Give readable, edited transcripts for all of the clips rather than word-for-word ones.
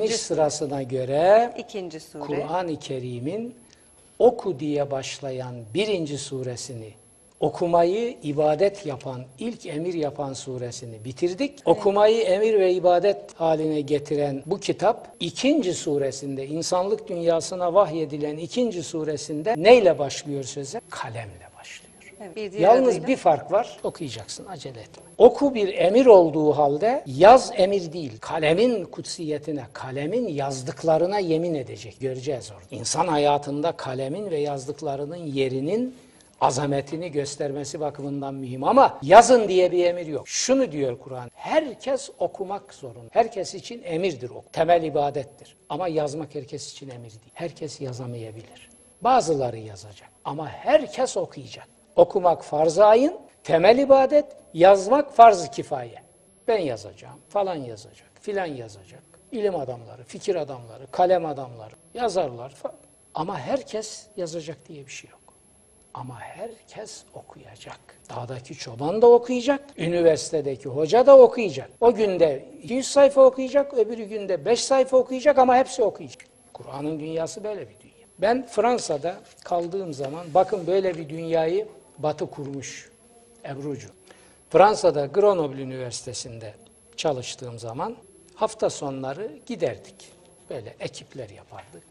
İniş sırasına göre İkinci sure. Kur'an-ı Kerim'in oku diye başlayan birinci suresini, okumayı ibadet yapan, ilk emir yapan suresini bitirdik. Evet. Okumayı emir ve ibadet haline getiren bu kitap ikinci suresinde, insanlık dünyasına vahyedilen ikinci suresinde neyle başlıyor söze? Kalemle başlıyor. Evet, yalnız bir fark var, okuyacaksın, acele etme. Oku bir emir olduğu halde yaz emir değil. Kalemin kutsiyetine, kalemin yazdıklarına yemin edecek. Göreceğiz orada. İnsan hayatında kalemin ve yazdıklarının yerinin azametini göstermesi bakımından mühim ama yazın diye bir emir yok. Şunu diyor Kur'an, herkes okumak zorunda. Herkes için emirdir o. Temel ibadettir. Ama yazmak herkes için emir değil. Herkes yazamayabilir. Bazıları yazacak ama herkes okuyacak. Okumak farz-ı ayın, temel ibadet, yazmak farz-ı kifaye. Ben yazacağım, falan yazacak, filan yazacak. İlim adamları, fikir adamları, kalem adamları, yazarlar falan. Ama herkes yazacak diye bir şey yok. Ama herkes okuyacak. Dağdaki çoban da okuyacak, üniversitedeki hoca da okuyacak. O günde 200 sayfa okuyacak, öbürü günde 5 sayfa okuyacak ama hepsi okuyacak. Kur'an'ın dünyası böyle bir dünya. Ben Fransa'da kaldığım zaman, bakın böyle bir dünyayı Batı kurmuş Ebrucu. Fransa'da Grenoble Üniversitesi'nde çalıştığım zaman hafta sonları giderdik. Böyle ekipler yapardık.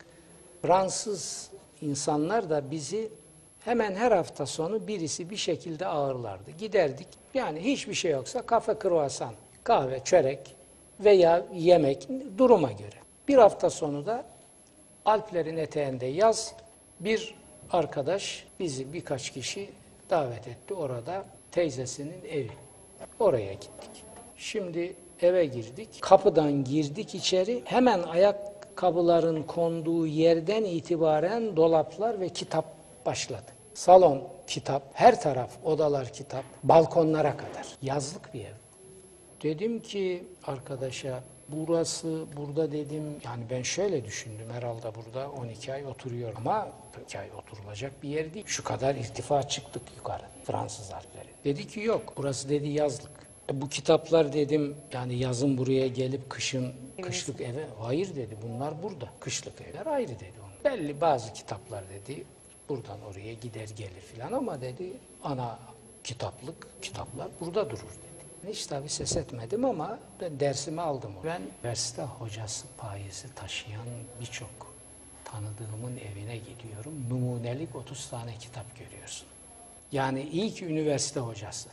Fransız insanlar da bizi hemen her hafta sonu birisi bir şekilde ağırlardı. Giderdik. Yani hiçbir şey yoksa kafe, kruvasan, kahve, çörek veya yemek duruma göre. Bir hafta sonu da Alplerin eteğinde yaz bir arkadaş bizi birkaç kişi davet etti. Orada teyzesinin evi. Oraya gittik. Şimdi eve girdik. Kapıdan girdik içeri. Hemen ayakkabıların konduğu yerden itibaren dolaplar ve kitap başladı. Salon kitap, her taraf odalar kitap, balkonlara kadar. Yazlık bir ev. Dedim ki arkadaşa, burası, burada dedim, yani ben şöyle düşündüm, herhalde burada 12 ay oturuyor ama 12 ay oturulacak bir yer değil. Şu kadar irtifa çıktık yukarı, Fransız Alpleri. Dedi ki yok, burası dedi yazlık. Bu kitaplar dedim, yani yazın buraya gelip kışın kışlık eve, hayır dedi, bunlar burada. Kışlık evler ayrı dedi. Belli bazı kitaplar dedi, buradan oraya gider gelir filan ama dedi, ana kitaplar burada durur dedi. Hiç tabii ses etmedim ama ben dersimi aldım. Ben üniversite hocası payesi taşıyan birçok tanıdığımın evine gidiyorum. Numunelik 30 tane kitap görüyorsun. Yani ilk üniversite hocası.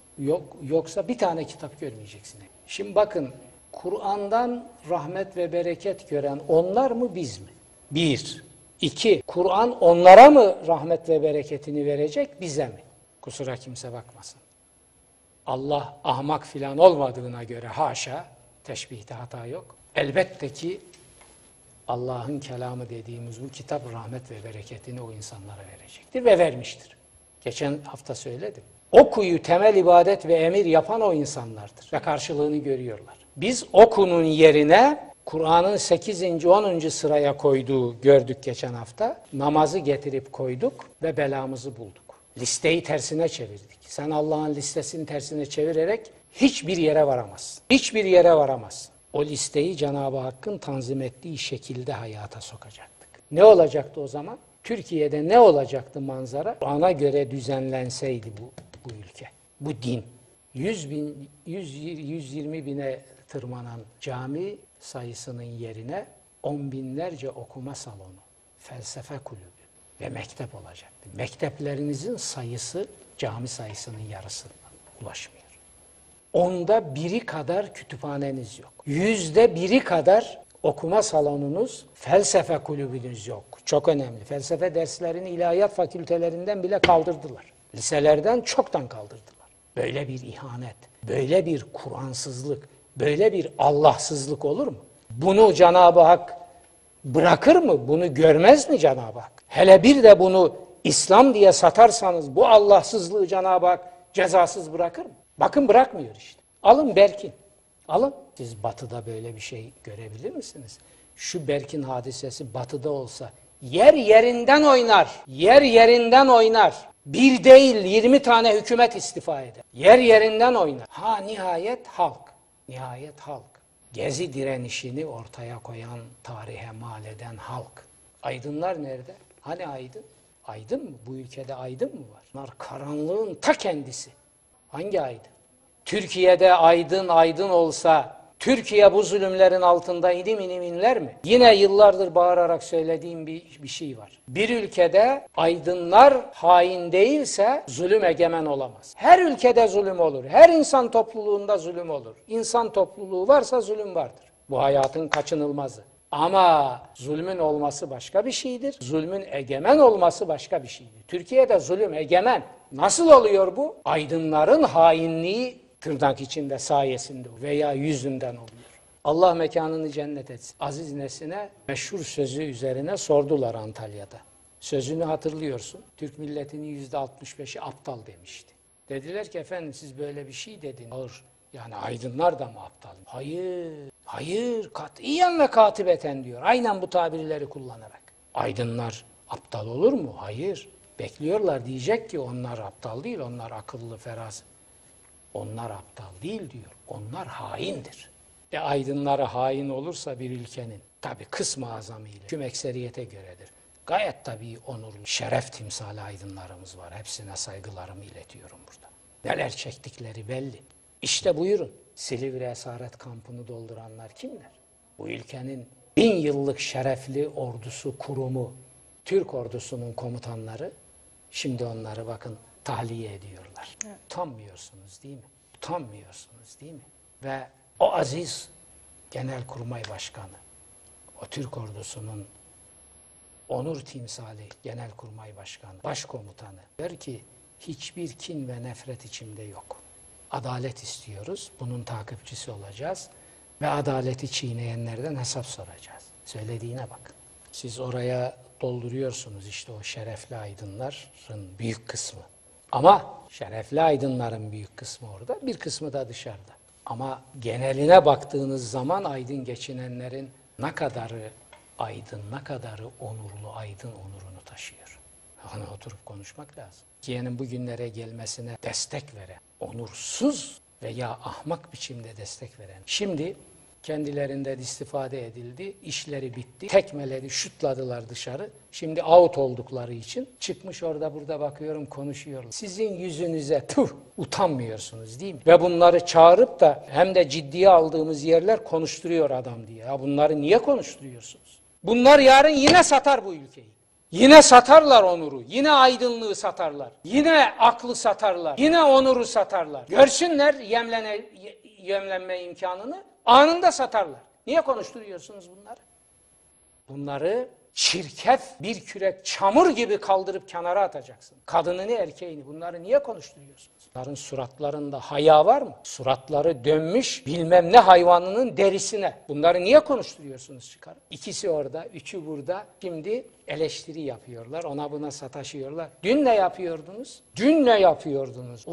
Yoksa bir tane kitap görmeyeceksin. Şimdi bakın, Kur'an'dan rahmet ve bereket gören onlar mı biz mi? Bir. İki. Kur'an onlara mı rahmet ve bereketini verecek, bize mi? Kusura kimse bakmasın. Allah ahmak filan olmadığına göre haşa, teşbihte hata yok. Elbette ki Allah'ın kelamı dediğimiz bu kitap rahmet ve bereketini o insanlara verecektir ve vermiştir. Geçen hafta söyledim. Okuyu temel ibadet ve emir yapan o insanlardır ve karşılığını görüyorlar. Biz okunun yerine Kur'an'ın 8. 10. sıraya koyduğu gördük geçen hafta. Namazı getirip koyduk ve belamızı bulduk. Listeyi tersine çevirdik. Sen Allah'ın listesini tersine çevirerek hiçbir yere varamazsın. Hiçbir yere varamazsın. O listeyi Cenab-ı Hakk'ın tanzim ettiği şekilde hayata sokacaktık. Ne olacaktı o zaman? Türkiye'de ne olacaktı manzara? Ona göre düzenlenseydi bu ülke, bu din. 120 bine tırmanan cami sayısının yerine 10 binlerce okuma salonu, felsefe kulübü ve mektep olacaktı. Mekteplerinizin sayısı cami sayısının yarısına ulaşmıyor. 1/10 kadar kütüphaneniz yok. 100'de 1 kadar okuma salonunuz, felsefe kulübünüz yok. Çok önemli. Felsefe derslerini ilahiyat fakültelerinden bile kaldırdılar. Liselerden çoktan kaldırdılar. Böyle bir ihanet, böyle bir Kur'ansızlık, böyle bir Allahsızlık olur mu? Bunu Cenab-ı Hak bırakır mı? Bunu görmez mi Cenab-ı Hak? Hele bir de bunu İslam diye satarsanız bu Allahsızlığı Cenab-ı Hak cezasız bırakır mı? Bakın bırakmıyor işte. Alın Berkin. Alın. Siz Batı'da böyle bir şey görebilir misiniz? Şu Berkin hadisesi Batı'da olsa yer yerinden oynar. Yer yerinden oynar. Bir değil 20 tane hükümet istifa eder. Yer yerinden oynar. Ha nihayet halk. Nihayet halk. Gezi direnişini ortaya koyan, tarihe mal eden halk. Aydınlar nerede? Hani aydın? Aydın mı? Bu ülkede aydın mı var? Bunlar karanlığın ta kendisi. Hangi aydın? Türkiye'de aydın olsa Türkiye bu zulümlerin altında inim inler mi? Yine yıllardır bağırarak söylediğim bir şey var. Bir ülkede aydınlar hain değilse zulüm egemen olamaz. Her ülkede zulüm olur. Her insan topluluğunda zulüm olur. İnsan topluluğu varsa zulüm vardır. Bu hayatın kaçınılmazı. Ama zulmün olması başka bir şeydir. Zulmün egemen olması başka bir şeydir. Türkiye'de zulüm egemen. Nasıl oluyor bu? Aydınların hainliği tırnak içinde sayesinde veya yüzünden oluyor. Allah mekanını cennet etsin. Aziz Nesin'e meşhur sözü üzerine sordular Antalya'da. Sözünü hatırlıyorsun. Türk milletinin %65'i aptal demişti. Dediler ki efendim siz böyle bir şey dedin. Hayır. Yani aydınlar da mı aptal? Hayır, katiyen ve katibeten diyor. Aynen bu tabirleri kullanarak. Aydınlar aptal olur mu? Hayır. Bekliyorlar, diyecek ki onlar aptal değil, onlar akıllı, feraset. Onlar aptal değil diyor. Onlar haindir. Aydınlara hain olursa bir ülkenin, tabi kısmı azamıyla, tüm ekseriyete göredir. Gayet tabii onurlu, şeref timsali aydınlarımız var. Hepsine saygılarımı iletiyorum burada. Neler çektikleri belli. İşte buyurun. Silivri Esaret Kampı'nı dolduranlar kimler? Bu ülkenin 1000 yıllık şerefli ordusu, kurumu, Türk ordusunun komutanları, şimdi onları bakın tahliye ediyorlar. Evet. Utanmıyorsunuz değil mi? Utanmıyorsunuz değil mi? Ve o aziz Genelkurmay Başkanı, o Türk ordusunun onur timsali Genelkurmay Başkanı, Başkomutanı der ki hiçbir kin ve nefret içimde yok. Adalet istiyoruz, bunun takipçisi olacağız ve adaleti çiğneyenlerden hesap soracağız. Söylediğine bakın. Siz oraya dolduruyorsunuz işte o şerefli aydınların büyük kısmı. Ama şerefli aydınların büyük kısmı orada, bir kısmı da dışarıda. Ama geneline baktığınız zaman aydın geçinenlerin ne kadarı aydın, ne kadarı onurlu, aydın onurunu taşıyor. Ona oturup konuşmak lazım. Türkiye'nin bugünlere gelmesine destek veren, onursuz veya ahmak biçimde destek veren. Şimdi kendilerinden istifade edildi, işleri bitti, tekmeledi, şutladılar dışarı. Şimdi out oldukları için çıkmış orada burada bakıyorum konuşuyorlar. Sizin yüzünüze utanmıyorsunuz değil mi? Ve bunları çağırıp da hem de ciddiye aldığımız yerler konuşturuyor adam diye. Ya bunları niye konuşturuyorsunuz? Bunlar yarın yine satar bu ülkeyi. Yine satarlar onuru, yine aydınlığı satarlar, yine aklı satarlar, yine onuru satarlar. Görsünler yemlenme imkanını, anında satarlar. Niye konuşturuyorsunuz bunları? Bunları çirkef bir kürek çamur gibi kaldırıp kenara atacaksın. Kadınını, erkeğini, bunları niye konuşturuyorsunuz? Bunların suratlarında haya var mı? Suratları dönmüş bilmem ne hayvanının derisine. Bunları niye konuşturuyorsunuz çıkarıp? İkisi orada, üçü burada. Şimdi eleştiri yapıyorlar, ona buna sataşıyorlar. Dün ne yapıyordunuz? Dün ne yapıyordunuz?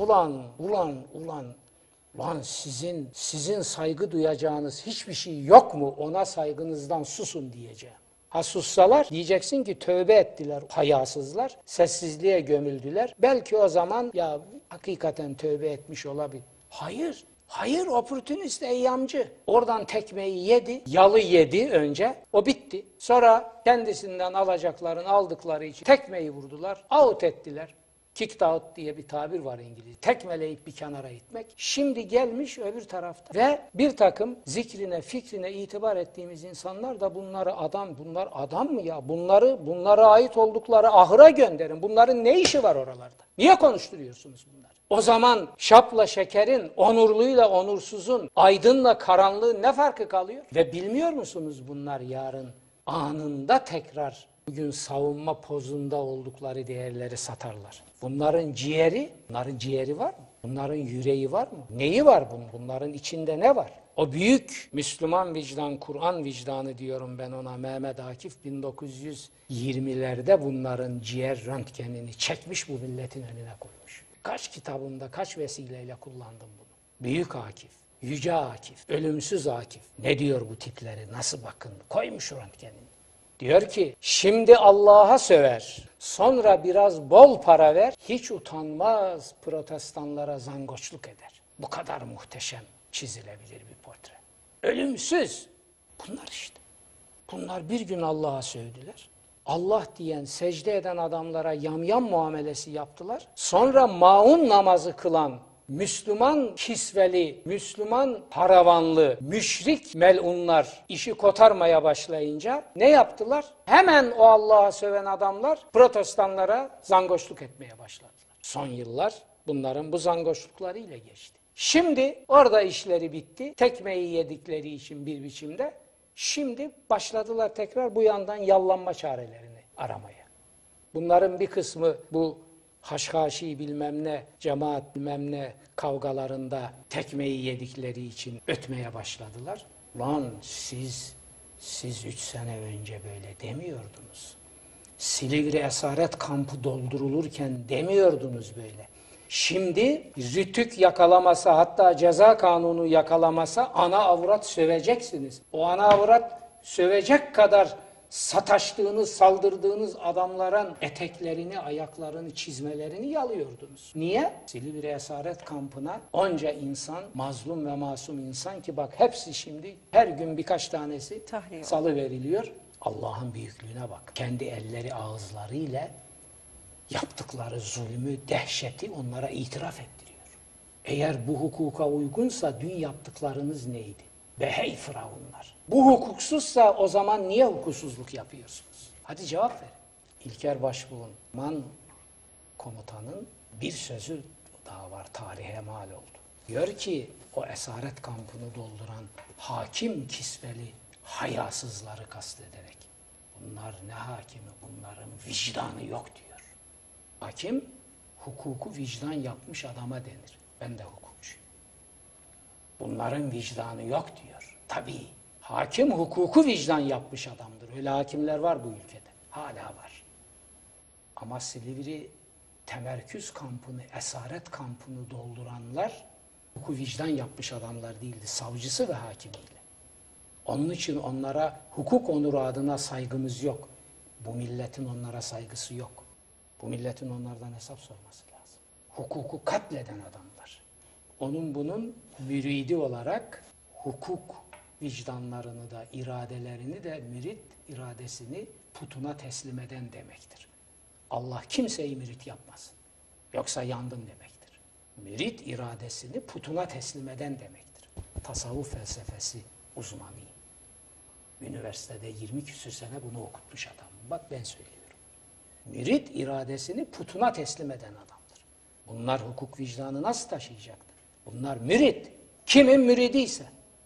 Ulan sizin saygı duyacağınız hiçbir şey yok mu? Ona saygınızdan susun diyeceğim. Ha sussalar diyeceksin ki tövbe ettiler hayasızlar, sessizliğe gömüldüler. Belki o zaman ya hakikaten tövbe etmiş olabilir. Hayır opportunist eyyamcı. Oradan tekmeyi yedi, yalı yedi önce, o bitti. Sonra kendisinden alacaklarını aldıkları için tekmeyi vurdular, out ettiler. Kicked out diye bir tabir var İngiliz. Tekmeleyip bir kenara itmek. Şimdi gelmiş öbür tarafta. Ve bir takım zikrine, fikrine itibar ettiğimiz insanlar da bunlar adam mı ya? Bunlara ait oldukları ahıra gönderin. Bunların ne işi var oralarda? Niye konuşturuyorsunuz bunları? O zaman şapla şekerin, onurluyla onursuzun, aydınla karanlığın ne farkı kalıyor? Ve bilmiyor musunuz bunlar yarın anında tekrar bugün savunma pozunda oldukları değerleri satarlar. Bunların ciğeri var mı? Bunların yüreği var mı? Neyi var bunun? Bunların içinde ne var? O büyük Müslüman vicdan, Kur'an vicdanı diyorum ben ona, Mehmet Akif 1920'lerde bunların ciğer röntgenini çekmiş, bu milletin önüne koymuş. Kaç kitabında, kaç vesileyle kullandım bunu. Büyük Akif, Yüce Akif, Ölümsüz Akif. Ne diyor bu tipleri? Nasıl bakın? Koymuş röntgenini. Diyor ki, şimdi Allah'a söver, sonra biraz bol para ver, hiç utanmaz protestanlara zangoçluk eder. Bu kadar muhteşem çizilebilir bir portre. ölümsüz. Bunlar işte. Bunlar bir gün Allah'a sövdüler. Allah diyen, secde eden adamlara yamyam muamelesi yaptılar. Sonra maun namazı kılan, Müslüman kisveli, Müslüman paravanlı, müşrik melunlar işi kotarmaya başlayınca ne yaptılar? Hemen o Allah'a söven adamlar protestanlara zangoşluk etmeye başladılar. Son yıllar bunların bu zangoşluklarıyla geçti. Şimdi orada işleri bitti. Tekmeyi yedikleri için bir biçimde. Şimdi başladılar tekrar bu yandan yallanma çarelerini aramaya. Bunların bir kısmı bu haşhaşi bilmem ne, cemaat bilmem ne kavgalarında tekmeyi yedikleri için ötmeye başladılar. Lan siz 3 sene önce böyle demiyordunuz. Silivri esaret kampı doldurulurken demiyordunuz böyle. Şimdi rütük yakalamasa, hatta ceza kanunu yakalamasa ana avrat söveceksiniz. O ana avrat sövecek kadar sataştığınız, saldırdığınız adamların eteklerini, ayaklarını, çizmelerini yalıyordunuz. Niye? Silivri esaret kampına onca insan, mazlum ve masum insan ki bak hepsi şimdi her gün birkaç tanesi salıveriliyor. Allah'ın büyüklüğüne bak. Kendi elleri ağızlarıyla yaptıkları zulmü, dehşeti onlara itiraf ettiriyor. Eğer bu hukuka uygunsa dün yaptıklarınız neydi? Be hey firavunlar. Bu hukuksuzsa o zaman niye hukuksuzluk yapıyorsunuz? Hadi cevap verin. İlker Başbuğ'un, Man komutanın bir sözü daha var, tarihe mal oldu. Diyor ki o esaret kampını dolduran hakim kisveli hayasızları kastederek. Bunlar ne hakimi, bunların vicdanı yok diyor. Hakim, hukuku vicdan yapmış adama denir. Ben de hukukçuyum. Bunların vicdanı yok diyor. Tabii, hakim hukuku vicdan yapmış adamdır. Öyle hakimler var bu ülkede. Hala var. Ama Silivri temerküz kampını, esaret kampını dolduranlar hukuku vicdan yapmış adamlar değildi. Savcısı ve hakimiyle. Onun için onlara hukuk onuru adına saygımız yok. Bu milletin onlara saygısı yok. Bu milletin onlardan hesap sorması lazım. Hukuku katleden adamlar. Onun bunun müridi olarak hukuk vicdanlarını da, iradelerini de, mürit iradesini putuna teslim eden demektir. Allah kimseyi mürit yapmasın. Yoksa yandın demektir. Mürit iradesini putuna teslim eden demektir. Tasavvuf felsefesi uzmanıyım. Üniversitede 20 küsür sene bunu okutmuş adamım. Bak ben söylüyorum. Mürit iradesini putuna teslim eden adamdır. Bunlar hukuk vicdanı nasıl taşıyacaktır? Bunlar mürit. Kimin müridiyse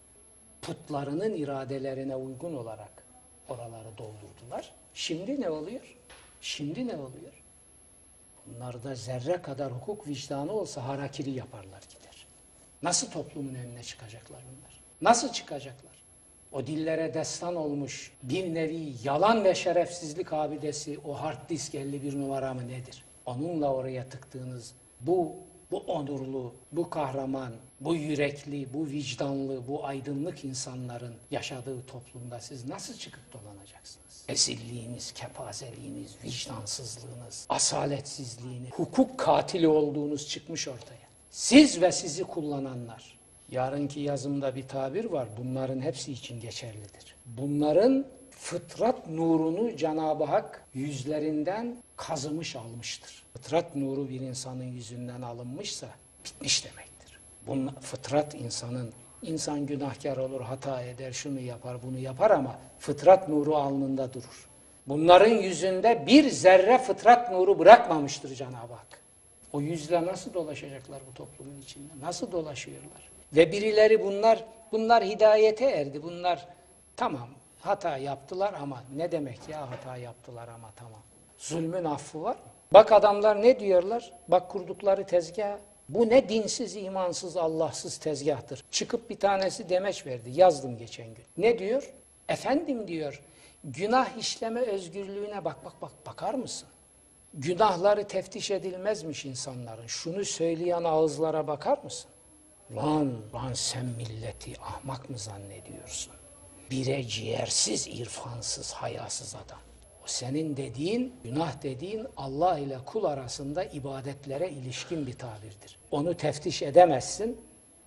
putlarının iradelerine uygun olarak oraları doldurdular. Şimdi ne oluyor? Şimdi ne oluyor? Bunlarda zerre kadar hukuk vicdanı olsa harakiri yaparlar gider. Nasıl toplumun önüne çıkacaklar bunlar? Nasıl çıkacaklar? O dillere destan olmuş bir nevi yalan ve şerefsizlik abidesi o hard disk 51 numara mı nedir? Onunla oraya tıktığınız bu onurlu, bu kahraman, bu yürekli, bu vicdanlı, bu aydınlık insanların yaşadığı toplumda siz nasıl çıkıp dolanacaksınız? Ezilliğiniz, kepazeliğiniz, vicdansızlığınız, asaletsizliğiniz, hukuk katili olduğunuz çıkmış ortaya. Siz ve sizi kullananlar. Yarınki yazımda bir tabir var. Bunların hepsi için geçerlidir. Bunların fıtrat nurunu Cenab-ı Hak yüzlerinden kazımış almıştır. Fıtrat nuru bir insanın yüzünden alınmışsa bitmiş demektir. Fıtrat insan günahkar olur, hata eder, şunu yapar, bunu yapar ama fıtrat nuru alnında durur. Bunların yüzünde bir zerre fıtrat nuru bırakmamıştır Cenab-ı Hak. O yüzle nasıl dolaşacaklar bu toplumun içinde? Nasıl dolaşıyorlar? Ve birileri bunlar hidayete erdi. Bunlar tamam hata yaptılar ama ne demek ya hata yaptılar ama tamam. Zulmün affı var. Bak adamlar ne diyorlar? Bak kurdukları tezgah. Bu ne dinsiz, imansız, Allahsız tezgahtır. Çıkıp bir tanesi demeç verdi. Yazdım geçen gün. Ne diyor? Efendim diyor, günah işleme özgürlüğüne bakar mısın? Günahları teftiş edilmezmiş insanların. Şunu söyleyen ağızlara bakar mısın? Lan sen milleti ahmak mı zannediyorsun? Bire ciğersiz, irfansız, hayasız adam. O senin dediğin, günah dediğin Allah ile kul arasında ibadetlere ilişkin bir tabirdir. Onu teftiş edemezsin.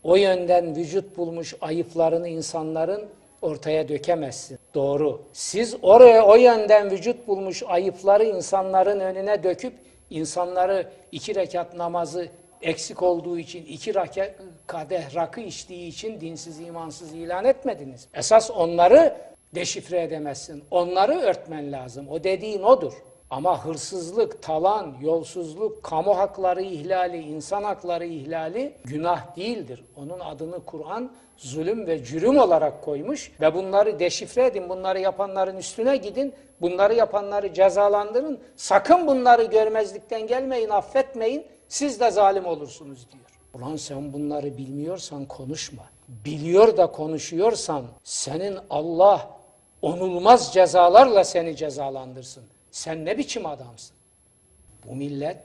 O yönden vücut bulmuş ayıplarını insanların ortaya dökemezsin. Doğru. Siz oraya o yönden vücut bulmuş ayıpları insanların önüne döküp insanları 2 rekat namazı eksik olduğu için 2 kadeh rakı içtiği için dinsiz imansız ilan etmediniz. Esas onları deşifre edemezsin. Onları örtmen lazım. O dediğin odur. Ama hırsızlık, talan, yolsuzluk, kamu hakları ihlali, insan hakları ihlali günah değildir. Onun adını Kur'an zulüm ve cürüm olarak koymuş ve bunları deşifre edin, bunları yapanların üstüne gidin, bunları yapanları cezalandırın, sakın bunları görmezlikten gelmeyin, affetmeyin, siz de zalim olursunuz diyor. Ulan sen bunları bilmiyorsan konuşma. Biliyor da konuşuyorsan senin Allah onulmaz cezalarla seni cezalandırsın. Sen ne biçim adamsın? Bu millet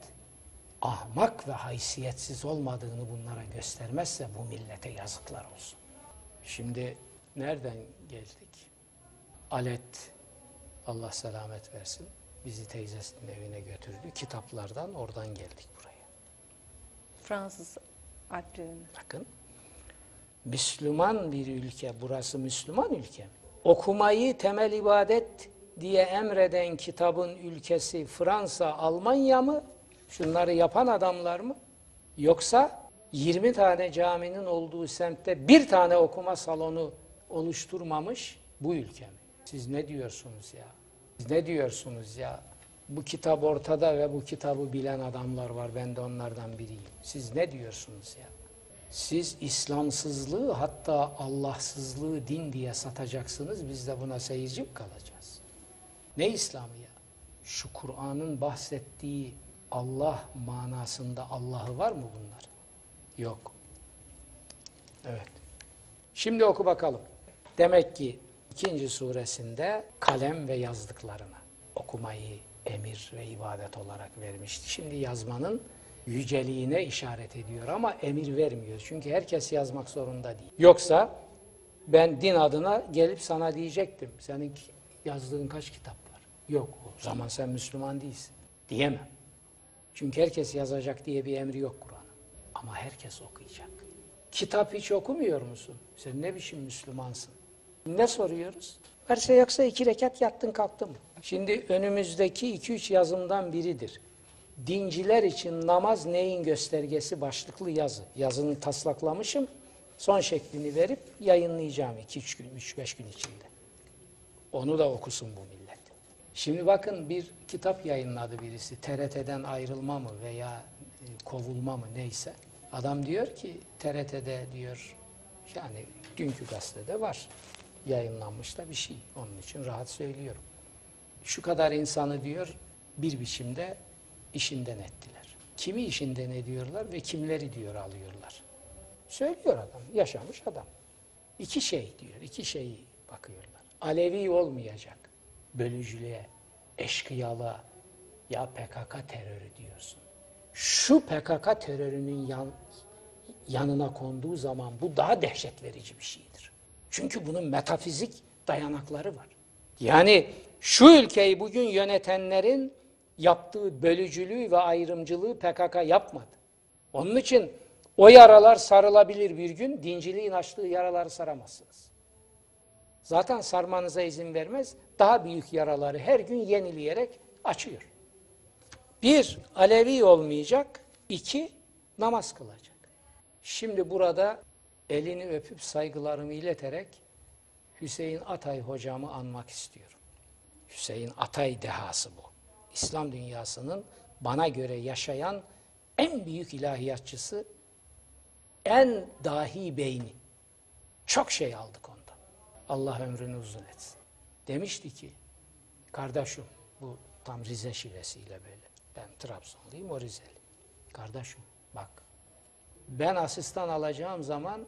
ahmak ve haysiyetsiz olmadığını bunlara göstermezse bu millete yazıklar olsun. Şimdi nereden geldik? Alet, Allah selamet versin, bizi teyzesinin evine götürdü. Kitaplardan oradan geldik buraya. Fransız Alplerine. Bakın, Müslüman bir ülke, burası Müslüman ülke mi? Okumayı temel ibadet diye emreden kitabın ülkesi Fransa, Almanya mı? Şunları yapan adamlar mı? Yoksa 20 tane caminin olduğu semtte bir tane okuma salonu oluşturmamış bu ülke mi? Siz ne diyorsunuz ya? Siz ne diyorsunuz ya? Bu kitap ortada ve bu kitabı bilen adamlar var. Ben de onlardan biriyim. Siz ne diyorsunuz ya? Siz İslamsızlığı hatta Allahsızlığı din diye satacaksınız. Biz de buna seyirci mi kalacağız? Ne İslam'ı ya? Şu Kur'an'ın bahsettiği Allah manasında Allah'ı var mı bunlar? Yok. Evet. Şimdi oku bakalım. Demek ki 2. suresinde kalem ve yazdıklarına okumayı emir ve ibadet olarak vermişti. Şimdi yazmanın yüceliğine işaret ediyor ama emir vermiyor. Çünkü herkes yazmak zorunda değil. Yoksa ben din adına gelip sana diyecektim. Senin yazdığın kaç kitap var? Yok. O zaman sen Müslüman değilsin. Diyemem. Çünkü herkes yazacak diye bir emri yok Kur'an'ın. Ama herkes okuyacak. Kitap hiç okumuyor musun? Sen ne biçim Müslümansın? Ne soruyoruz? Her şey yoksa 2 rekat yattın kalktın mı? Şimdi önümüzdeki 2-3 yazımdan biridir. Dinciler için namaz neyin göstergesi başlıklı yazı. Yazını taslaklamışım. Son şeklini verip yayınlayacağım 2-3 gün, 3-5 gün içinde. Onu da okusun bu millet. Şimdi bakın bir kitap yayınladı birisi. TRT'den ayrılma mı veya kovulma mı neyse. Adam diyor ki TRT'de diyor yani dünkü gazetede var. Yayınlanmış da bir şey. Onun için rahat söylüyorum. Şu kadar insanı diyor bir biçimde işinden ettiler. Kimi işinden ediyorlar ve kimleri diyor alıyorlar. Söylüyor adam. Yaşamış adam. 2 şey diyor. 2 şeyi bakıyorlar. Alevi olmayacak. Bölücülüğe, eşkıyalığa ya PKK terörü diyorsun. Şu PKK terörünün yanına konduğu zaman bu daha dehşet verici bir şeydir. Çünkü bunun metafizik dayanakları var. Yani şu ülkeyi bugün yönetenlerin yaptığı bölücülüğü ve ayrımcılığı PKK yapmadı. Onun için o yaralar sarılabilir bir gün, dinciliğin açtığı yaraları saramazsınız. Zaten sarmanıza izin vermez, daha büyük yaraları her gün yenileyerek açıyor. 1, Alevi olmayacak, 2, namaz kılacak. Şimdi burada elini öpüp saygılarımı ileterek Hüseyin Atay hocamı anmak istiyorum. Hüseyin Atay dehası bu. İslam dünyasının bana göre yaşayan en büyük ilahiyatçısı, en dahi beyni. Çok şey aldık ondan. Allah ömrünü uzun etsin. Demişti ki, kardeşim, bu tam Rize şivesiyle böyle. Ben Trabzonluyum, o Rizeli. Kardeşim bak, ben asistan alacağım zaman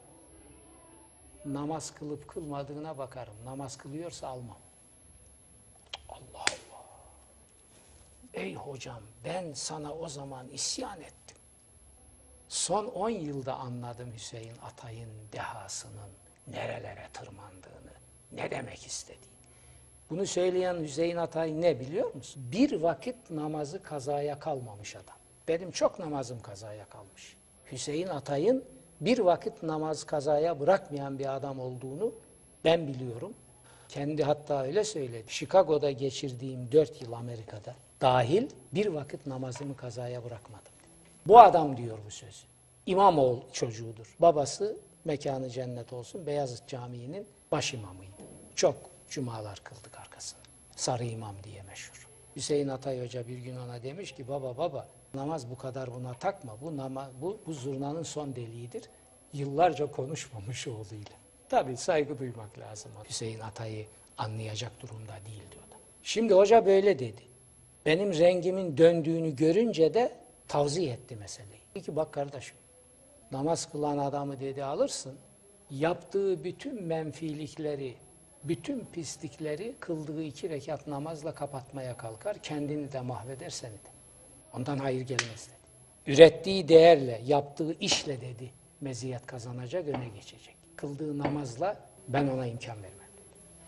namaz kılıp kılmadığına bakarım. Namaz kılıyorsa almam. Allah Allah. Ey hocam, ben sana o zaman isyan ettim. Son 10 yılda anladım Hüseyin Atay'ın dehasının nerelere tırmandığını, ne demek istediğini. Bunu söyleyen Hüseyin Atay ne biliyor musun? Bir vakit namazı kazaya kalmamış adam. Benim çok namazım kazaya kalmış. Hüseyin Atay'ın bir vakit namaz kazaya bırakmayan bir adam olduğunu ben biliyorum. Kendi hatta öyle söyledi. Chicago'da geçirdiğim 4 yıl Amerika'da dahil bir vakit namazımı kazaya bırakmadım. Bu adam diyor bu sözü. İmamoğlu çocuğudur. Babası mekanı cennet olsun Beyazıt Camii'nin baş imamıydı. Çok cumalar kıldık arkasına. Sarı imam diye meşhur. Hüseyin Atay Hoca bir gün ona demiş ki baba namaz bu kadar buna takma. Bu zurnanın son deliğidir. Yıllarca konuşmamış oğluyla. Tabii saygı duymak lazım. Hüseyin Atay'ı anlayacak durumda değil diyor. Şimdi hoca böyle dedi. Benim rengimin döndüğünü görünce de tavzih etti meseleyi. Dedi ki bak kardeşim, namaz kılan adamı dedi alırsın, yaptığı bütün menfilikleri, bütün pislikleri kıldığı 2 rekat namazla kapatmaya kalkar, kendini de mahveder seni de. Ondan hayır gelmez dedi. Ürettiği değerle, yaptığı işle dedi, meziyet kazanacak, öne geçecek. Kıldığı namazla ben ona imkan vermem dedi.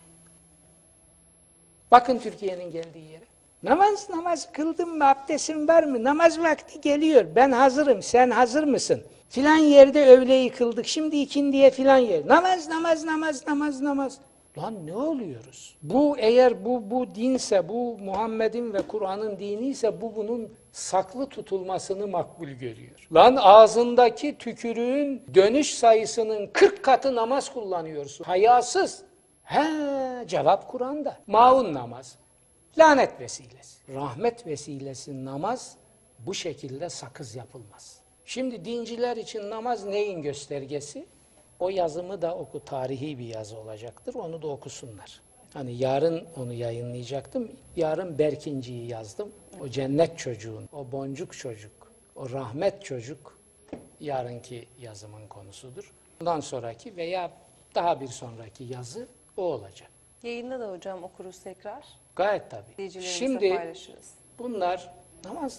Bakın Türkiye'nin geldiği yere. Namaz kıldın mı, abdestin var mı? Namaz vakti geliyor, ben hazırım, sen hazır mısın? Filan yerde öğleyi kıldık, şimdi ikindiye filan yer. Namaz. Lan ne oluyoruz? Bu eğer bu dinse, bu Muhammed'in ve Kur'an'ın dini ise bu bunun saklı tutulmasını makbul görüyor. Lan ağzındaki tükürüğün dönüş sayısının 40 katı namaz kullanıyorsun. Hayasız. Cevap Kur'an'da. Maun namaz. Lanet vesilesi. Rahmet vesilesi namaz bu şekilde sakız yapılmaz. Şimdi dinciler için namaz neyin göstergesi? O yazımı da oku, tarihi bir yazı olacaktır. Onu da okusunlar. Hani yarın onu yayınlayacaktım. Yarın Berkinci'yi yazdım. O cennet çocuğun, o boncuk çocuk, o rahmet çocuk yarınki yazımın konusudur. Bundan sonraki veya daha bir sonraki yazı o olacak. Yayında da hocam okuruz tekrar. Gayet tabii. İzleyicilerimizle Şimdi paylaşırız. bunlar namaz.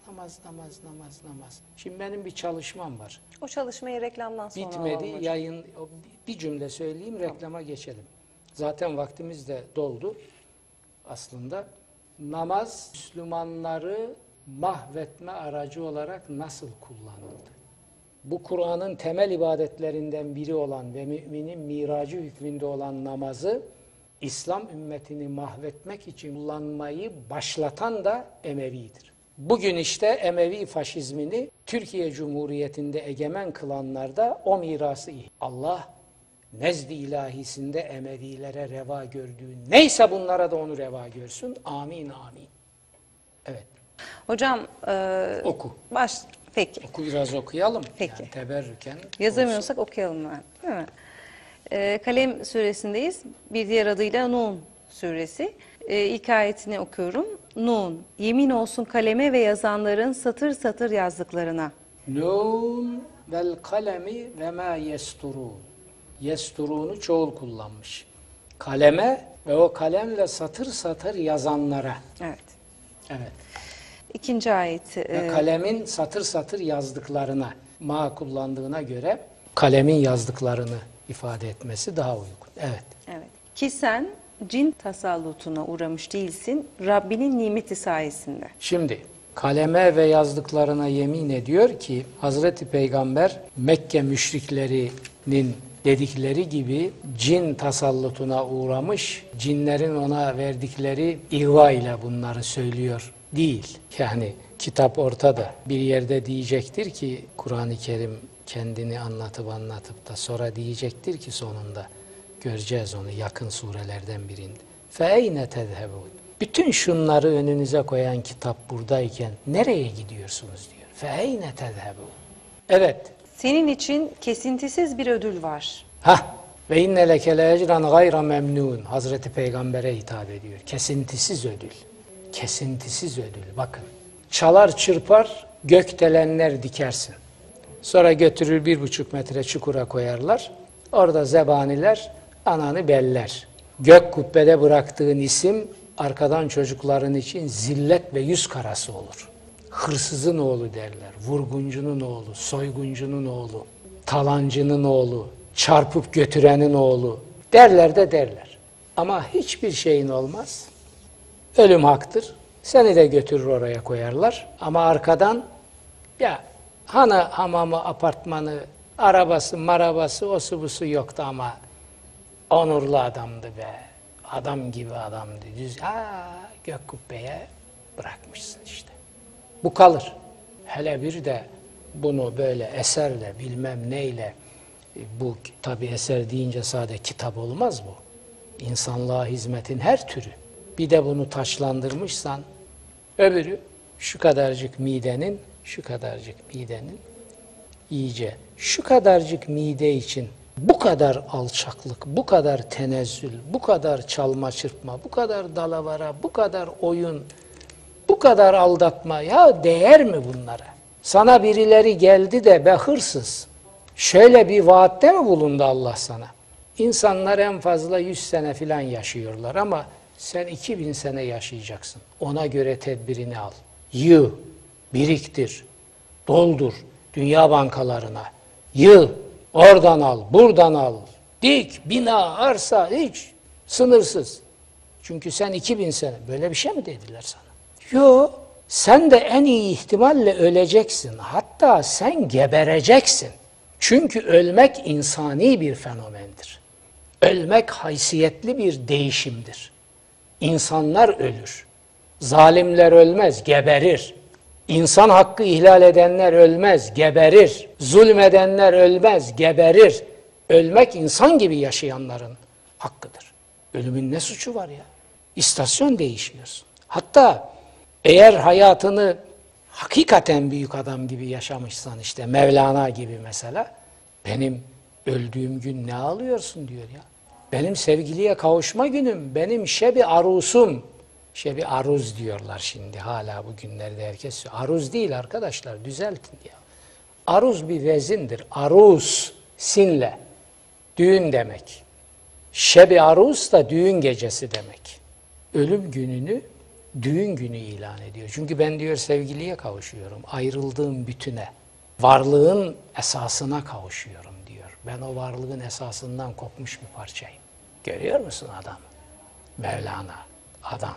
Şimdi benim bir çalışmam var. O çalışmayı reklamdan sonra Bitmedi. alalım hocam. Yayın bir cümle söyleyeyim, reklama geçelim. Zaten vaktimiz de doldu. Aslında namaz Müslümanları mahvetme aracı olarak nasıl kullanıldı? Bu Kur'an'ın temel ibadetlerinden biri olan ve müminin miracı hükmünde olan namazı İslam ümmetini mahvetmek için kullanmayı başlatan da Emevi'dir. Bugün işte Emevi faşizmini Türkiye Cumhuriyeti'nde egemen kılanlar da o mirası Allah nezd-i ilahisinde Emevilere reva gördüğü neyse bunlara da onu reva görsün. Amin. Evet. Hocam Oku. Peki. Oku biraz okuyalım. Peki. Yani teberrüken. Yazamıyorsak okuyalım ben. Değil mi? Kalem suresindeyiz. Bir diğer adıyla Nun suresi. İlk ayetini okuyorum. Nun, yemin olsun kaleme ve yazanların satır satır yazdıklarına. Nun vel kalemi ve ma yesturun. Yesturunu çoğul kullanmış. Kaleme ve o kalemle satır satır yazanlara. Evet. Evet. İkinci ayet. Ve kalemin satır satır yazdıklarına ma kullandığına göre kalemin yazdıklarını ifade etmesi daha uygun. Evet. Evet. Ki sen cin tasallutuna uğramış değilsin Rabbinin nimeti sayesinde. Şimdi kaleme ve yazdıklarına yemin ediyor ki Hazreti Peygamber Mekke müşriklerinin dedikleri gibi cin tasallutuna uğramış, cinlerin ona verdikleri ihva ile bunları söylüyor değil. Yani kitap ortada. Bir yerde diyecektir ki Kur'an-ı Kerim kendini anlatıp da sonra diyecektir ki sonunda göreceğiz onu yakın surelerden birinde. فَاَيْنَ تَذْهَبُونَ Bütün şunları önünüze koyan kitap buradayken nereye gidiyorsunuz diyor. فَاَيْنَ تَذْهَبُونَ Evet. Senin için kesintisiz bir ödül var. Ve inne leke lecran gayra memnun. Hazreti Peygamber'e hitap ediyor. Kesintisiz ödül. Kesintisiz ödül. Bakın. Çalar çırpar gökdelenler dikersin. Sonra götürür 1,5 metre çukura koyarlar. Orada zebaniler ananı beller. Gök kubbede bıraktığın isim arkadan çocukların için zillet ve yüz karası olur. Hırsızın oğlu derler. Vurguncunun oğlu, soyguncunun oğlu, talancının oğlu, çarpıp götürenin oğlu derler de derler. Ama hiçbir şeyin olmaz. Ölüm haktır. Seni de götürür oraya koyarlar. Ama arkadan ya hamamı, apartmanı Arabası, marabası, osu busu yoktu ama onurlu adamdı be. Adam gibi adamdı. Düz gök kubbeye bırakmışsın işte. Bu kalır. Hele bir de bunu böyle eserle, bilmem neyle, bu tabi eser deyince sadece kitap olmaz bu. İnsanlığa hizmetin her türü. Bir de bunu taşlandırmışsan, öbürü şu kadarcık midenin iyice şu kadarcık mide için bu kadar alçaklık, bu kadar tenezzül, bu kadar çalma çırpma, bu kadar dalavara, bu kadar oyun, bu kadar aldatma, ya değer mi bunlara? Sana birileri geldi de be hırsız, şöyle bir vaatte mi bulundu Allah sana? İnsanlar en fazla 100 sene falan yaşıyorlar ama sen 2000 sene yaşayacaksın. Ona göre tedbirini al. Yığ, biriktir, doldur dünya bankalarına. Yığ, oradan al, buradan al. Dik, bina, arsa, hiç sınırsız. Çünkü sen 2000 sene, böyle bir şey mi dediler sana? Yok, sen de en iyi ihtimalle öleceksin. Hatta sen gebereceksin. Çünkü ölmek insani bir fenomendir. Ölmek haysiyetli bir değişimdir. İnsanlar ölür. Zalimler ölmez, geberir. İnsan hakkı ihlal edenler ölmez, geberir. Zulmedenler ölmez, geberir. Ölmek insan gibi yaşayanların hakkıdır. Ölümün ne suçu var ya? İstasyon değişiyorsun. Hatta eğer hayatını hakikaten büyük adam gibi yaşamışsan, işte Mevlana gibi mesela, benim öldüğüm gün ne ağlıyorsun diyor ya. Benim sevgiliye kavuşma günüm, benim şebi arusum. Şebi aruz diyorlar şimdi hala bugünlerde herkes. Aruz değil arkadaşlar, düzeltin ya. Aruz bir vezindir. Aruz sinle. Düğün demek. Şebi aruz da düğün gecesi demek. Ölüm gününü düğün günü ilan ediyor. Çünkü ben diyor sevgiliye kavuşuyorum. Ayrıldığım bütüne, varlığın esasına kavuşuyorum diyor. Ben o varlığın esasından kopmuş bir parçayım. Görüyor musun adamı? Mevlana, adam.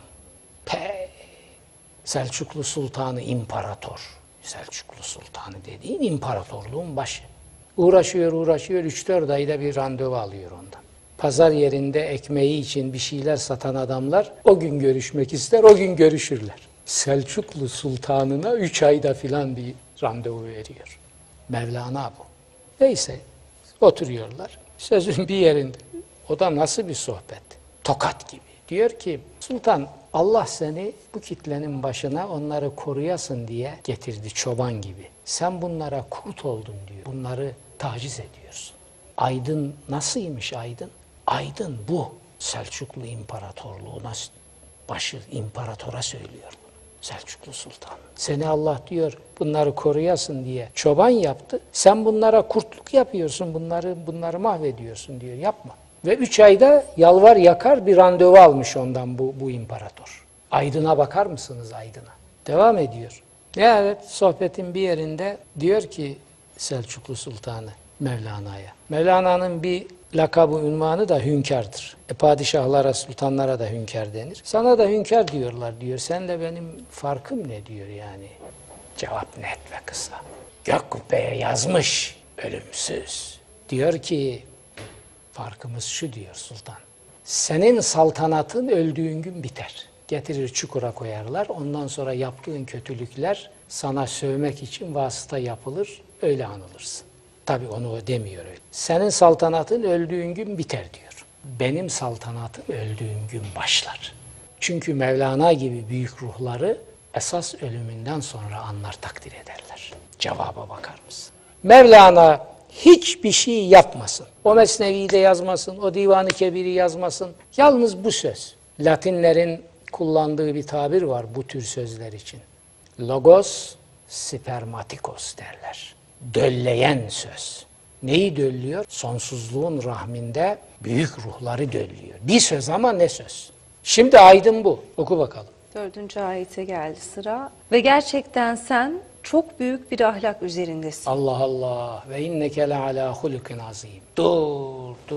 Selçuklu Sultanı imparator. Selçuklu Sultanı dediğin imparatorluğun başı. Uğraşıyor 3-4 ayda bir randevu alıyor ondan. Pazar yerinde ekmeği için bir şeyler satan adamlar o gün görüşmek ister, o gün görüşürler. Selçuklu Sultanı'na 3 ayda filan bir randevu veriyor. Mevlana bu. Neyse oturuyorlar. Sözün bir yerinde. O da nasıl bir sohbet? Tokat gibi. Diyor ki Sultan, Allah seni bu kitlenin başına onları koruyasın diye getirdi çoban gibi. Sen bunlara kurt oldun diyor. Bunları taciz ediyorsun. Aydın nasılmış Aydın? Aydın bu. Selçuklu İmparatorluğuna başı imparatora söylüyor. Selçuklu Sultan. Seni Allah diyor bunları koruyasın diye çoban yaptı. Sen bunlara kurtluk yapıyorsun. Bunları mahvediyorsun diyor. Yapma. Ve 3 ayda yalvar yakar bir randevu almış ondan bu imparator. Aydın'a bakar mısınız Aydın'a? Devam ediyor. Nihayet sohbetin bir yerinde diyor ki Selçuklu Sultanı Mevlana'ya. Mevlana'nın bir lakabı, ünvanı da hünkârdır. Padişahlara, sultanlara da hünkâr denir. Sana da hünkâr diyorlar diyor. Sen de benim farkım ne diyor yani? Cevap net ve kısa. Gök kubbeye yazmış ölümsüz. Diyor ki farkımız şu diyor sultan. Senin saltanatın öldüğün gün biter. Getirir çukura koyarlar. Ondan sonra yaptığın kötülükler sana sövmek için vasıta yapılır. Öyle anılırsın. Tabii onu o demiyor öyle. Senin saltanatın öldüğün gün biter diyor. Benim saltanatım öldüğüm gün başlar. Çünkü Mevlana gibi büyük ruhları esas ölümünden sonra anlar, takdir ederler. Cevaba bakar mısın? Mevlana hiçbir şey yapmasın. O Mesnevi'yi de yazmasın, o Divan-ı Kebir'i yazmasın. Yalnız bu söz. Latinlerin kullandığı bir tabir var bu tür sözler için. Logos spermatikos derler. Dölleyen söz. Neyi döllüyor? Sonsuzluğun rahminde büyük ruhları döllüyor. Bir söz ama ne söz? Şimdi Aydın bu. Oku bakalım. 4. ayete geldi sıra. Ve gerçekten sen çok büyük bir ahlak üzerindesin. Allah Allah. Ve inneke le ala hulukin azim. Dur.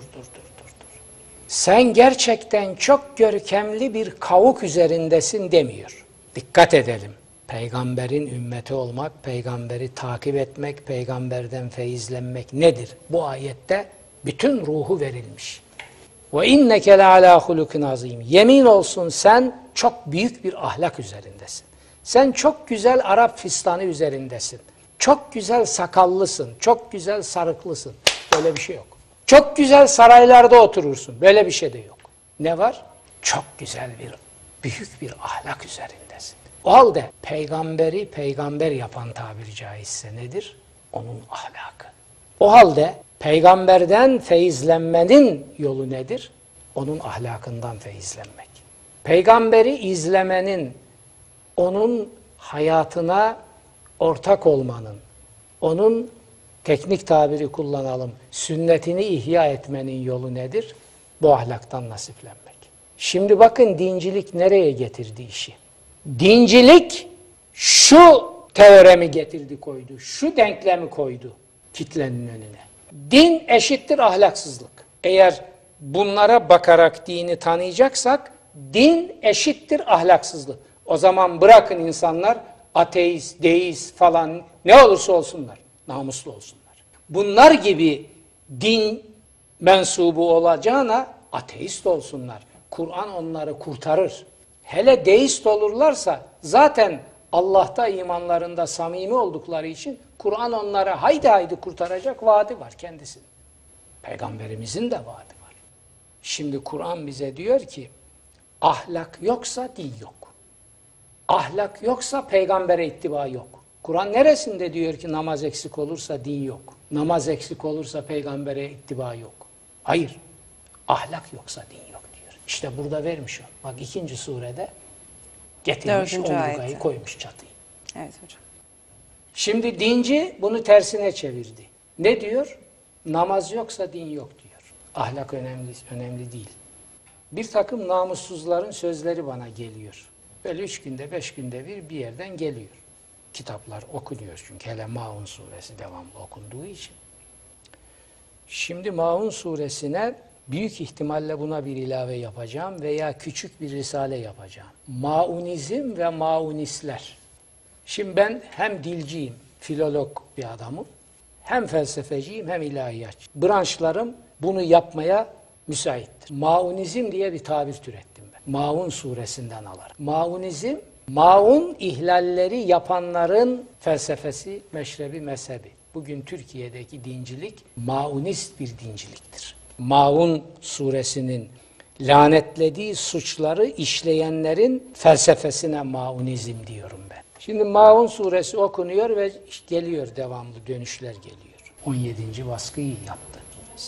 Sen gerçekten çok görkemli bir kavuk üzerindesin demiyor. Dikkat edelim. Peygamberin ümmeti olmak, peygamberi takip etmek, peygamberden feyizlenmek nedir? Bu ayette bütün ruhu verilmiş. Ve inneke leala hulukin azim. Yemin olsun sen çok büyük bir ahlak üzerindesin. Sen çok güzel Arap fistanı üzerindesin. Çok güzel sakallısın, çok güzel sarıklısın. Böyle bir şey yok. Çok güzel saraylarda oturursun. Böyle bir şey de yok. Ne var? Çok güzel büyük bir ahlak üzerindesin. O halde peygamberi peygamber yapan tabiri caizse nedir? Onun ahlakı. O halde peygamberden feyizlenmenin yolu nedir? Onun ahlakından feyizlenmek. Peygamberi izlemenin, onun hayatına ortak olmanın, onun teknik tabiri kullanalım, sünnetini ihya etmenin yolu nedir? Bu ahlaktan nasiplenmek. Şimdi bakın dincilik nereye getirdi işi? Dincilik şu teoremi getirdi koydu, şu denklemi koydu kitlenin önüne. Din eşittir ahlaksızlık. Eğer bunlara bakarak dini tanıyacaksak, din eşittir ahlaksızlık. O zaman bırakın insanlar ateist, deist falan ne olursa olsunlar, namuslu olsunlar. Bunlar gibi din mensubu olacağına ateist olsunlar. Kur'an onları kurtarır. Hele deist olurlarsa zaten Allah'ta imanlarında samimi oldukları için Kur'an onları haydi haydi kurtaracak vaadi var kendisinin. Peygamberimizin de vaadi var. Şimdi Kur'an bize diyor ki ahlak yoksa din yok. Ahlak yoksa peygambere ittiba yok. Kur'an neresinde diyor ki namaz eksik olursa din yok. Namaz eksik olursa peygambere ittiba yok. Hayır. Ahlak yoksa din yok diyor. İşte burada vermiş o. Bak 2. surede getirmiş, omurgayı koymuş çatıyı. Evet hocam. Şimdi dinci bunu tersine çevirdi. Ne diyor? Namaz yoksa din yok diyor. Ahlak önemli değil. Bir takım namussuzların sözleri bana geliyor. Böyle 3 günde 5 günde bir yerden geliyor. Kitaplar okunuyor çünkü hele Maun suresi devamlı okunduğu için. Şimdi Maun suresine büyük ihtimalle buna bir ilave yapacağım veya küçük bir risale yapacağım. Maunizm ve maunistler. Şimdi ben hem dilciyim, filolog bir adamım, hem felsefeciyim hem ilahiyatçı. Branşlarım bunu yapmaya müsaittir. Maunizm diye bir tabir türettim ben. Maun suresinden alırım. Maunizm, maun ihlalleri yapanların felsefesi, meşrebi, mezhebi. Bugün Türkiye'deki dincilik maunist bir dinciliktir. Maun suresinin lanetlediği suçları işleyenlerin felsefesine maunizm diyorum ben. Şimdi Maun suresi okunuyor ve geliyor devamlı dönüşler geliyor. 17. baskıyı yaptı.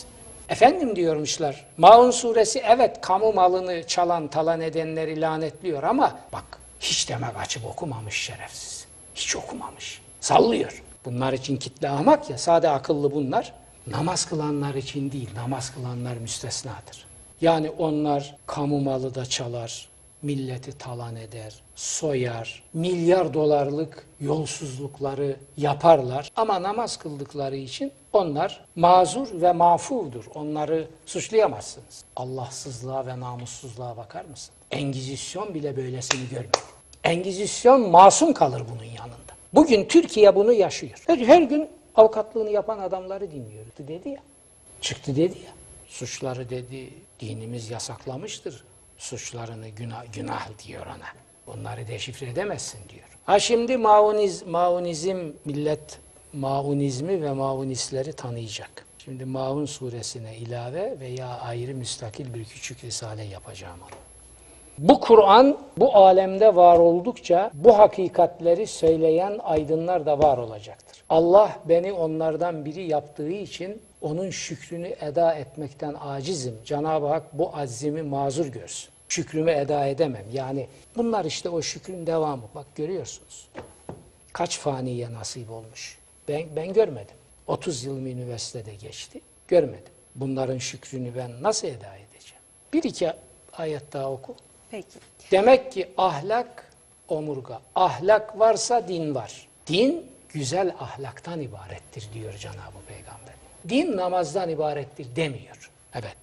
Efendim diyormuşlar, Maun suresi evet kamu malını çalan, talan edenleri lanetliyor ama bak hiç demek açıp okumamış şerefsiz. Hiç okumamış. Sallıyor. Bunlar için kitle ahmak ya, sade akıllı bunlar. Namaz kılanlar için değil, namaz kılanlar müstesnadır. Yani onlar kamu malı da çalar, milleti talan eder, soyar, milyar dolarlık yolsuzlukları yaparlar. Ama namaz kıldıkları için onlar mazur ve mafuvdur. Onları suçlayamazsınız. Allahsızlığa ve namussuzluğa bakar mısın? Engizisyon bile böylesini görmedi. Engizisyon masum kalır bunun yanında. Bugün Türkiye bunu yaşıyor. Her gün avukatlığını yapan adamları dinliyor. Dedi ya. Çıktı dedi ya. Suçları dedi, dinimiz yasaklamıştır. Suçlarını günah diyor ona. Bunları deşifre edemezsin diyor. Ha şimdi maunizm millet maunizmi ve maunistleri tanıyacak. Şimdi Maun suresine ilave veya ayrı müstakil bir küçük risale yapacağım onu. Bu Kur'an bu alemde var oldukça bu hakikatleri söyleyen aydınlar da var olacaktır. Allah beni onlardan biri yaptığı için onun şükrünü eda etmekten acizim. Cenab-ı Hak bu aczimi mazur görsün. Şükrümü eda edemem. Yani bunlar işte o şükrün devamı. Bak görüyorsunuz. Kaç faniye nasip olmuş. Ben görmedim. 30 yılım üniversitede geçti. Görmedim. Bunların şükrünü ben nasıl eda edeceğim? Bir iki ayet daha oku. Peki. Demek ki ahlak omurga. Ahlak varsa din var. Din güzel ahlaktan ibarettir diyor Cenab-ı Peygamber. Din namazdan ibarettir demiyor. Evet.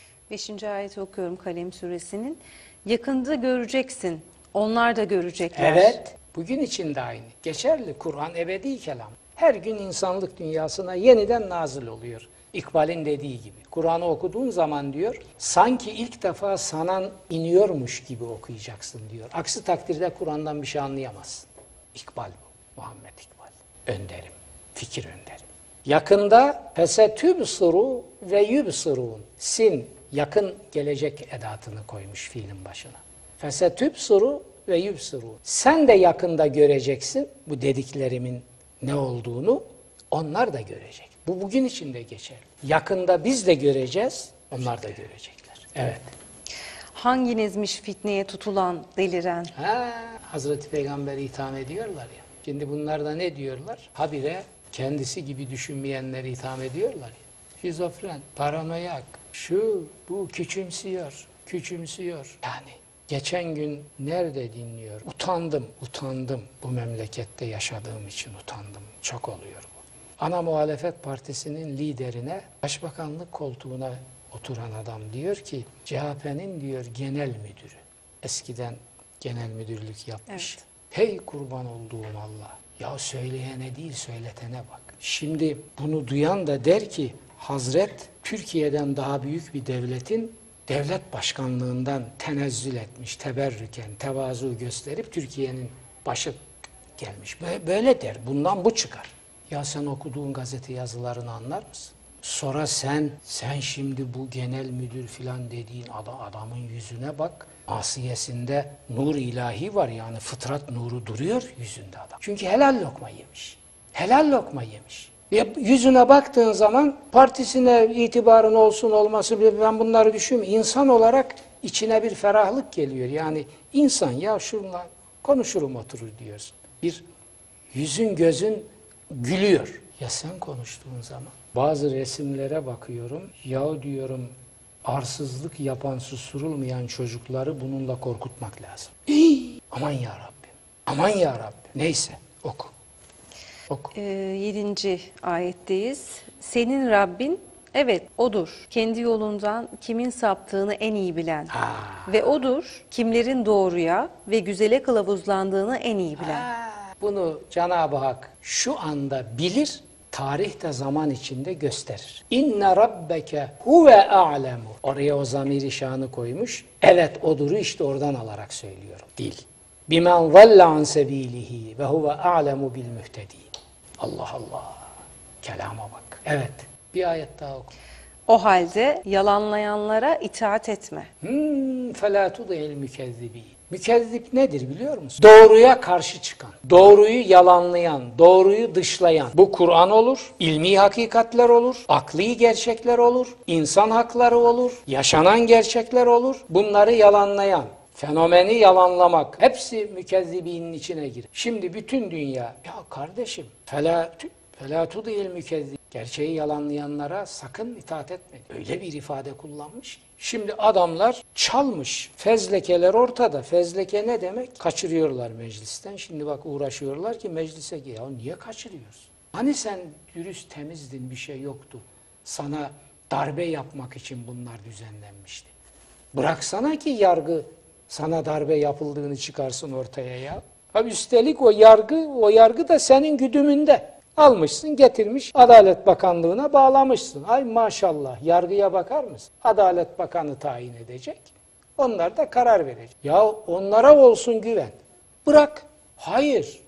5. ayeti okuyorum Kalem suresinin. Yakında göreceksin. Onlar da görecekler. Evet. Bugün için de aynı. Geçerli. Kur'an ebedi kelam. Her gün insanlık dünyasına yeniden nazil oluyor. İkbal'in dediği gibi. Kur'an'ı okuduğun zaman diyor, sanki ilk defa sana iniyormuş gibi okuyacaksın diyor. Aksi takdirde Kur'an'dan bir şey anlayamazsın. İkbal bu. Muhammed İkbal. Önderim. Fikir önderim. Yakında fesetübsuru ve yubsirun. Sin yakın gelecek edatını koymuş fiilin başına. Fesetübsuru ve yubsirun. Sen de yakında göreceksin bu dediklerimin ne olduğunu, onlar da görecek. Bu bugün için de geçerli. Yakında biz de göreceğiz, onlar da görecekler. Evet. Hanginizmiş fitneye tutulan, deliren? Hazreti Peygamber'i itham ediyorlar ya. Şimdi bunlar da ne diyorlar? Habire kendisi gibi düşünmeyenleri itham ediyorlar ya. Şizofren, paranoyak, şu, bu, küçümsüyor. Yani geçen gün nerede dinliyor? Utandım. Bu memlekette yaşadığım için utandım. Çok oluyor bu. Ana muhalefet partisinin liderine, başbakanlık koltuğuna oturan adam diyor ki, CHP'nin diyor genel müdürü. Eskiden genel müdürlük yapmış. Evet. Hey kurban olduğum Allah. Ya söyleyene değil söyletene bak. Şimdi bunu duyan da der ki, Hazret Türkiye'den daha büyük bir devletin devlet başkanlığından tenezzül etmiş, teberrüken, tevazu gösterip Türkiye'nin başı gelmiş. Böyle der. Bundan bu çıkar. Ya sen okuduğun gazete yazılarını anlar mısın? Sonra sen şimdi bu genel müdür filan dediğin adamın yüzüne bak. Asiyesinde nur ilahi var, yani fıtrat nuru duruyor yüzünde adam. Çünkü helal lokma yemiş. Helal lokma yemiş. Yüzüne baktığın zaman partisine itibarın olsun olması, ben bunları düşünmüyorum. İnsan olarak içine bir ferahlık geliyor. Yani insan ya şunla konuşurum oturur diyorsun. Bir yüzün gözün gülüyor. Ya sen konuştuğun zaman. Bazı resimlere bakıyorum. Ya diyorum arsızlık yapan, susturulmayan çocukları bununla korkutmak lazım. Aman ya Rabbim. Aman ya Rabbim. Neyse oku. 7. ayetteyiz. Senin Rabbin, evet odur. Kendi yolundan kimin saptığını en iyi bilen. Ve odur kimlerin doğruya ve güzele kılavuzlandığını en iyi bilen. Bunu Cenab-ı Hak şu anda bilir, tarih de zaman içinde gösterir. İnne rabbeke huve a'lemu. Oraya o zamiri şanı koymuş. Evet odur, işte oradan alarak söylüyorum. Değil. Bimen zalle an sebilihi ve huve a'lemu bil muhtedin. Allah Allah. Kelama bak. Evet. Bir ayet daha oku. O halde yalanlayanlara itaat etme. فَلَا تُضِعِ الْمُكَذِّب۪ينَ. Mükezzip nedir biliyor musun? Doğruya karşı çıkan, doğruyu yalanlayan, doğruyu dışlayan. Bu Kur'an olur, ilmi hakikatler olur, akli gerçekler olur, insan hakları olur, yaşanan gerçekler olur. Bunları yalanlayan, fenomeni yalanlamak, hepsi mükezzibinin içine girer. Şimdi bütün dünya, ya kardeşim, فَلَا تُضِعِ الْمُكَذِّب۪ينَ. Gerçeği yalanlayanlara sakın itaat etme. Öyle bir ifade kullanmış. Şimdi adamlar çalmış. Fezlekeler ortada. Fezleke ne demek? Kaçırıyorlar meclisten. Şimdi bak uğraşıyorlar ki meclise gel. Ya niye kaçırıyorsun? Hani sen dürüst temizdin, bir şey yoktu. Sana darbe yapmak için bunlar düzenlenmişti. Bıraksana ki yargı sana darbe yapıldığını çıkarsın ortaya ya. Üstelik o yargı da senin güdümünde. Almışsın, getirmiş, Adalet Bakanlığı'na bağlamışsın. Ay maşallah, yargıya bakar mısın? Adalet Bakanı tayin edecek, onlar da karar verecek. Ya onlara olsun güven. Bırak. Hayır,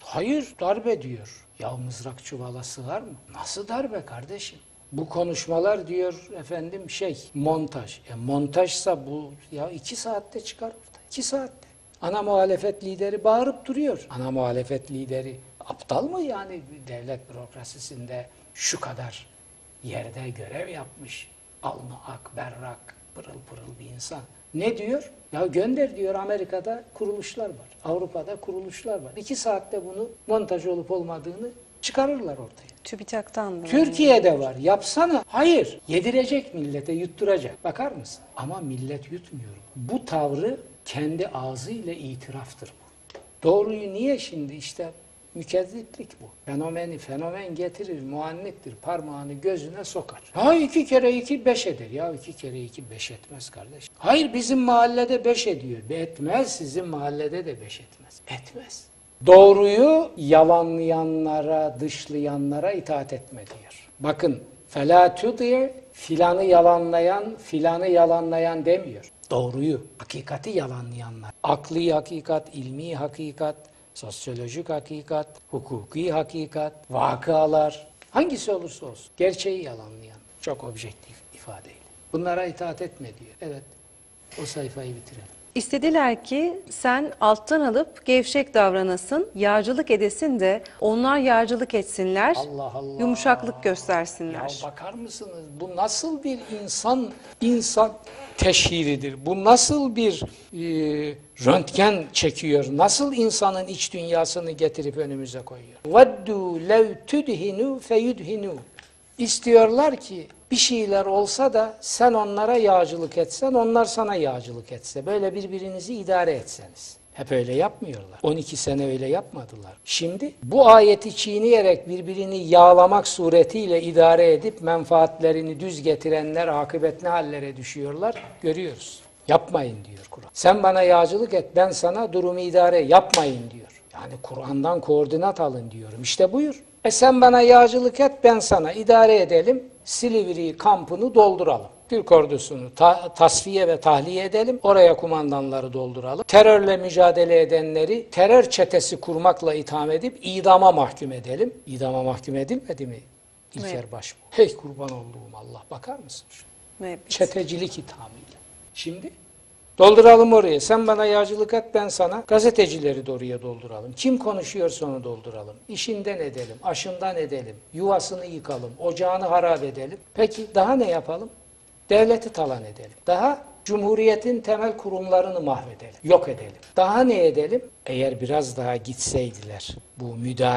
darbe diyor. Ya mızrak çuvala sığar mı? Nasıl darbe kardeşim? Bu konuşmalar diyor efendim montaj. Montajsa bu ya 2 saatte çıkar orada. 2 saatte. Ana muhalefet lideri bağırıp duruyor. Ana muhalefet lideri aptal mı yani, devlet bürokrasisinde şu kadar yerde görev yapmış, alnı ak, berrak, pırıl pırıl bir insan. Ne diyor? Ya gönder diyor, Amerika'da kuruluşlar var, Avrupa'da kuruluşlar var. 2 saatte bunu montaj olup olmadığını çıkarırlar ortaya. TÜBİTAK'tan mı? Türkiye'de var, yapsana. Hayır, yedirecek millete, yutturacak. Bakar mısın? Ama millet yutmuyor. Bu tavrı kendi ağzıyla itiraftır bu. Doğruyu niye şimdi işte mükezziplik bu. Fenomen getirir, muannittir, parmağını gözüne sokar. 2 kere 2 5 eder. Ya 2 kere 2 5 etmez kardeş. Hayır bizim mahallede 5 ediyor. Etmez, sizin mahallede de 5 etmez. Etmez. Doğruyu yalanlayanlara, dışlayanlara itaat etme diyor. Bakın, فَلَا تُطِعْ filanı yalanlayan demiyor. Doğruyu, hakikati yalanlayanlar. Akli hakikat, ilmi hakikat, sosyolojik hakikat, hukuki hakikat, vakalar, hangisi olursa olsun, gerçeği yalanlayan, çok objektif ifadeyle. Bunlara itaat etme diyor. Evet, o sayfayı bitirelim. İstediler ki sen alttan alıp gevşek davranasın, yağcılık edesin de onlar yağcılık etsinler, Allah Allah. yumuşaklık göstersinler. Ya bakar mısınız? Bu nasıl bir insan teşhiridir? Bu nasıl bir röntgen çekiyor? Nasıl insanın iç dünyasını getirip önümüze koyuyor? وَدُّوا لَوْ تُدْهِنُوا فَيُدْهِنُوا. İstiyorlar ki bir şeyler olsa da sen onlara yağcılık etsen, onlar sana yağcılık etse. Böyle birbirinizi idare etseniz. Hep öyle yapmıyorlar. 12 sene öyle yapmadılar. Şimdi bu ayeti çiğneyerek birbirini yağlamak suretiyle idare edip menfaatlerini düz getirenler akıbet ne hallere düşüyorlar görüyoruz. Yapmayın diyor Kur'an. Sen bana yağcılık et, ben sana durumu idare yapmayın diyor. Yani Kur'an'dan koordinat alın diyorum. İşte buyur. Sen bana yağcılık et, ben sana idare edelim. Silivri kampını dolduralım. Türk ordusunu tasfiye ve tahliye edelim. Oraya kumandanları dolduralım. Terörle mücadele edenleri terör çetesi kurmakla itham edip idama mahkum edelim. İdama mahkum edilmedi mi İlker Başbuğ? Hey kurban olduğum Allah, bakar mısın şuna? Evet. Çetecilik ithamıyla. Şimdi dolduralım oraya. Sen bana yağcılık et, ben sana gazetecileri de oraya dolduralım. Kim konuşuyorsa onu dolduralım. İşinden edelim, aşından edelim, yuvasını yıkalım, ocağını harap edelim. Peki daha ne yapalım? Devleti talan edelim. Daha Cumhuriyetin temel kurumlarını mahvedelim, yok edelim. Daha ne edelim? Eğer biraz daha gitseydiler, bu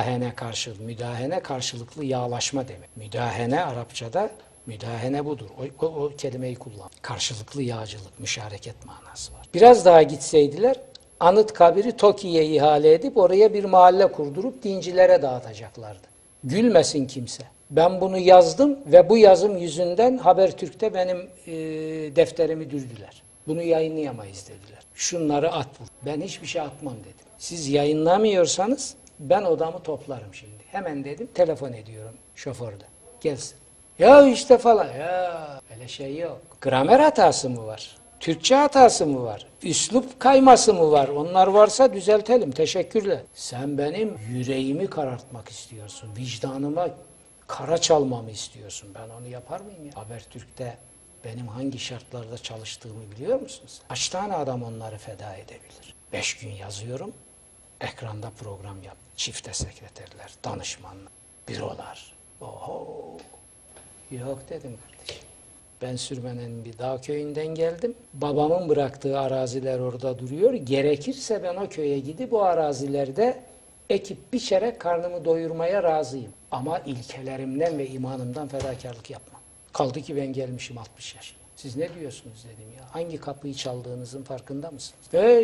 müdahene karşılıklı yağlaşma demek. Müdahene Arapçada, müdahene budur. O kelimeyi kullan. Karşılıklı yağcılık, müşareket manası var. Biraz daha gitseydiler, Anıtkabir'i TOKİ'ye ihale edip oraya bir mahalle kurdurup dincilere dağıtacaklardı. Gülmesin kimse. Ben bunu yazdım ve bu yazım yüzünden Habertürk'te benim defterimi dürdüler. Bunu yayınlayamayız dediler. Şunları at vur. Ben hiçbir şey atmam dedim. Siz yayınlamıyorsanız ben odamı toplarım şimdi. Hemen dedim, telefon ediyorum şoförde. Gelsin. Ya işte falan. Ya öyle şey yok. Gramer hatası mı var? Türkçe hatası mı var? Üslup kayması mı var? Onlar varsa düzeltelim. Teşekkürler. Sen benim yüreğimi karartmak istiyorsun. Vicdanıma kara çalmamı istiyorsun. Ben onu yapar mıyım ya? Habertürk'te benim hangi şartlarda çalıştığımı biliyor musunuz? Kaç tane adam onları feda edebilir? 5 gün yazıyorum. Ekranda program yap. Çifte sekreterler, danışmanlar, bürolar. Oho. Yok dedim kardeşim. Ben Sürmen'in bir dağ köyünden geldim. Babamın bıraktığı araziler orada duruyor. Gerekirse ben o köye gidip bu arazilerde ekip biçerek karnımı doyurmaya razıyım. Ama ilkelerimden ve imanımdan fedakarlık yapmam. Kaldı ki ben gelmişim 60 yaşına. Siz ne diyorsunuz dedim ya. Hangi kapıyı çaldığınızın farkında mısınız?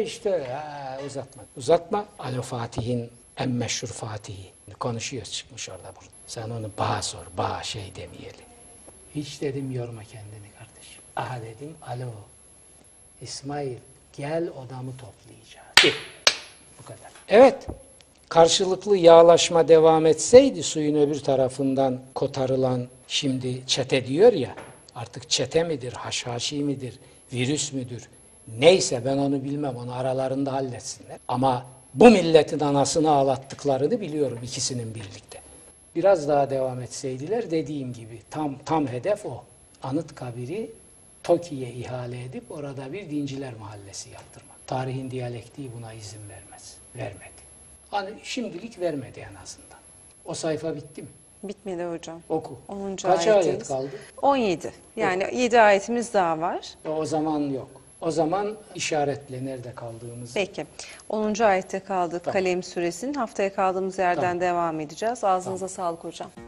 Uzatma. Alo Fatih'in en meşhur Fatih'i. Konuşuyoruz, çıkmış orada burada. Sen onu bağ sor, bağ şey demeyelim. Hiç dedim yorma kendini kardeşim. Aha dedim, alo İsmail gel odamı toplayacağız. Bu kadar. Evet, karşılıklı yağlaşma devam etseydi suyun öbür tarafından kotarılan, şimdi çete diyor ya, artık çete midir, haşhaşi midir, virüs müdür, neyse ben onu bilmem, onu aralarında halletsinler. Ama bu milletin anasını ağlattıklarını biliyorum ikisinin birlikte. Biraz daha devam etseydiler dediğim gibi tam hedef o. Anıtkabir'i TOKİ'ye ihale edip orada bir dinciler mahallesi yaptırmak. Tarihin diyalektiği buna izin vermez. Vermedi. Hani şimdilik vermedi en azından. O sayfa bitti mi? Bitmedi hocam. Oku. 10. Kaç ayet kaldı? 17. Yani 7 ayetimiz daha var. O zaman yok. O zaman işaretle nerede kaldığımızı. Peki. 10. ayette kaldık Tamam. Kalem suresinin. Haftaya kaldığımız yerden Tamam. devam edeceğiz. Ağzınıza sağlık hocam.